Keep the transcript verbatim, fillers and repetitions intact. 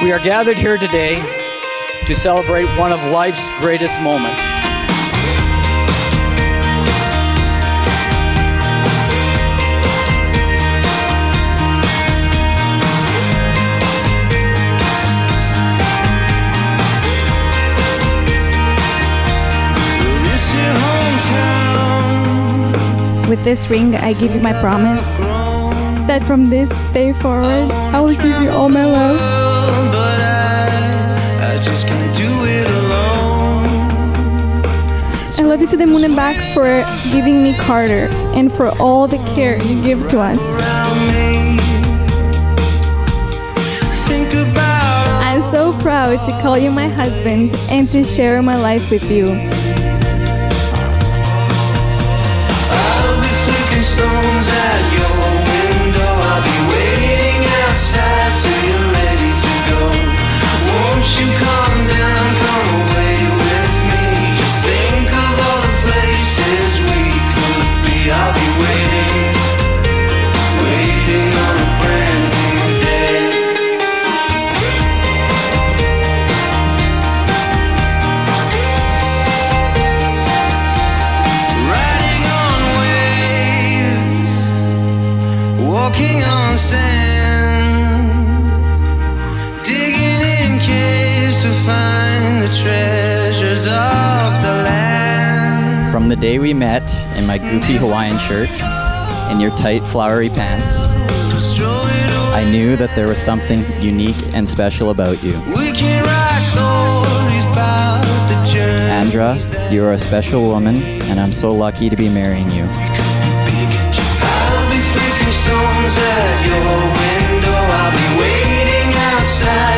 We are gathered here today to celebrate one of life's greatest moments. With this ring, I give you my promise that from this day forward, I will give you all my love. But I, I just can't do it alone. I love you to the moon and back for giving me Carter and for all the care you give to us. I'm so proud to call you my husband and to share my life with you. Stones at your window, I'll be waiting outside till you're ready to go. Won't you come down, come away with me? Just think of all the places we could be. I'll be waiting, waiting on a brand new day. Riding on waves, walking on sand, digging in caves to find the treasures of the land. From the day we met in my goofy Hawaiian shirt and your tight flowery pants, I knew that there was something unique and special about you. We can write stories about the journey. Andra, you are a special woman, and I'm so lucky to be marrying you. I'll be flicking stones at your window. I'll be waiting outside